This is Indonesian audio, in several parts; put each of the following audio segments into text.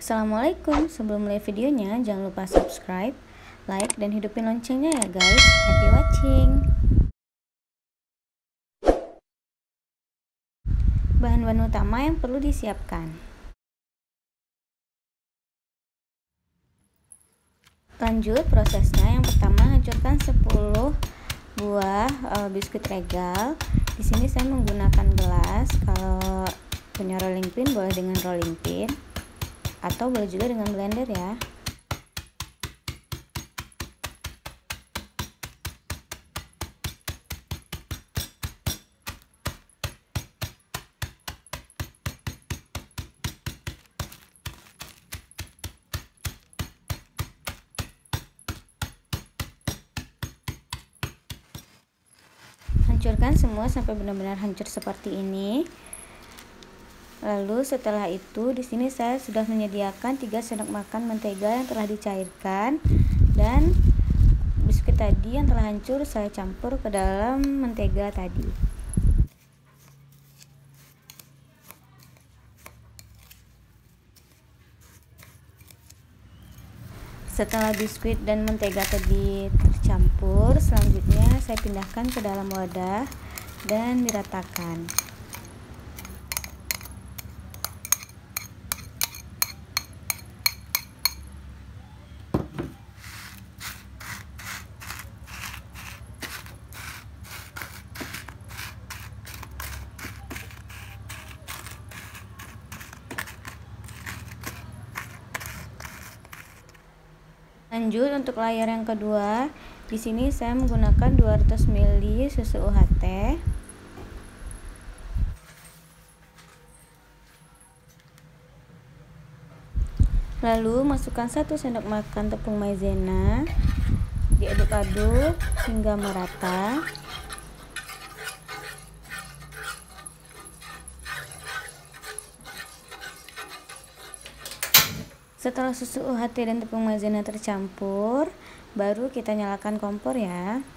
Assalamualaikum, sebelum mulai videonya jangan lupa subscribe, like, dan hidupin loncengnya ya guys. Happy watching. Bahan-bahan utama yang perlu disiapkan. Lanjut prosesnya. Yang pertama, hancurkan 10 buah biskuit regal. Di sini saya menggunakan gelas. Kalau punya rolling pin boleh dengan rolling pin atau boleh juga dengan blender ya. Hancurkan semua sampai benar-benar hancur seperti ini. Lalu setelah itu di sini saya sudah menyediakan 3 sendok makan mentega yang telah dicairkan, dan biskuit tadi yang telah hancur saya campur ke dalam mentega tadi. Setelah biskuit dan mentega tadi tercampur, selanjutnya saya pindahkan ke dalam wadah dan diratakan. Lanjut untuk layar yang kedua, di sini saya menggunakan 200 ml susu UHT. Lalu masukkan 1 sendok makan tepung maizena, diaduk-aduk hingga merata. Setelah susu UHT dan tepung maizena tercampur, baru kita nyalakan kompor ya.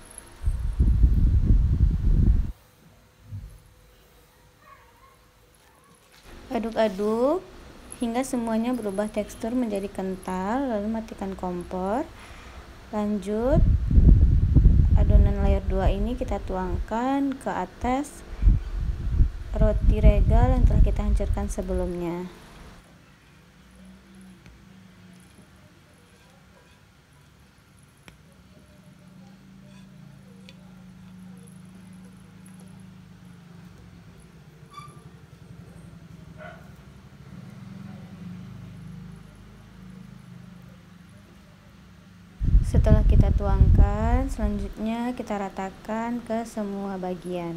Aduk-aduk hingga semuanya berubah tekstur menjadi kental, lalu matikan kompor. Lanjut, adonan layer 2 ini kita tuangkan ke atas roti regal yang telah kita hancurkan sebelumnya. Setelah kita tuangkan, selanjutnya kita ratakan ke semua bagian.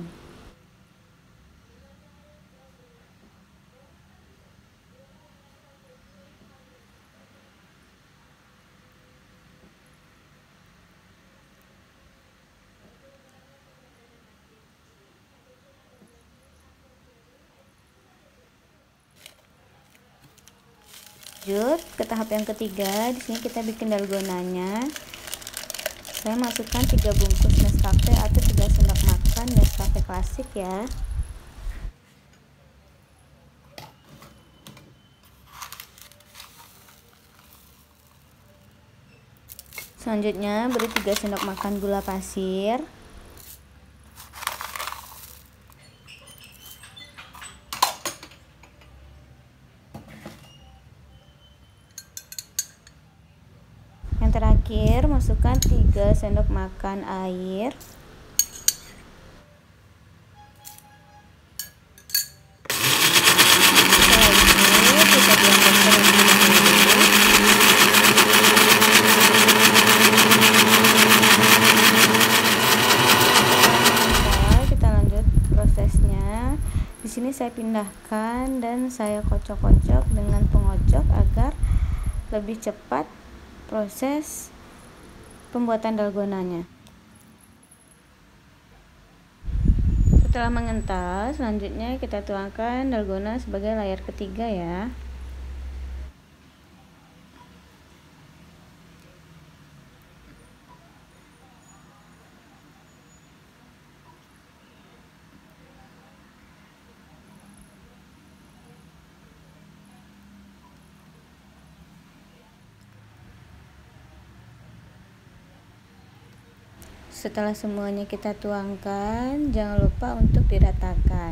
Lanjut ke tahap yang ketiga. Di sini kita bikin dalgonanya. Saya masukkan 3 bungkus Nescafe atau 3 sendok makan Nescafe klasik ya. Selanjutnya beri 3 sendok makan gula pasir. Yang terakhir, masukkan 3 sendok makan air. Setelah itu kita diamkan terlebih dahulu. Kita lanjut prosesnya. Di sini saya pindahkan dan saya kocok-kocok dengan pengocok agar lebih cepat proses pembuatan dalgonanya. Setelah mengental, selanjutnya kita tuangkan dalgona sebagai layar ketiga ya. Setelah semuanya kita tuangkan, jangan lupa untuk diratakan.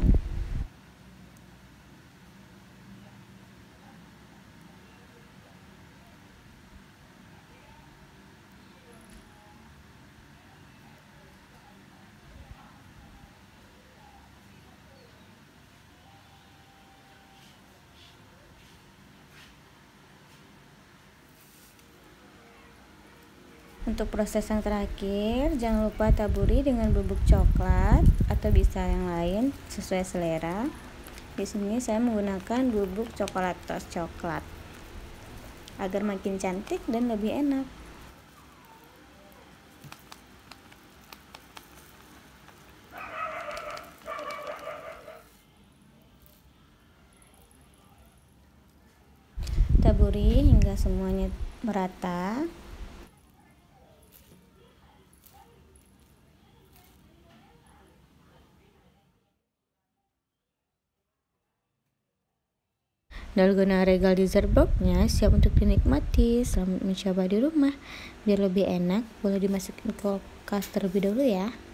Untuk proses yang terakhir, jangan lupa taburi dengan bubuk coklat atau bisa yang lain sesuai selera. Di sini saya menggunakan bubuk coklat tos coklat agar makin cantik dan lebih enak. Taburi hingga semuanya merata. Dalgona regal dessert boxnya siap untuk dinikmati. Selamat mencoba di rumah. Biar lebih enak, boleh dimasukin ke kulkas terlebih dahulu ya.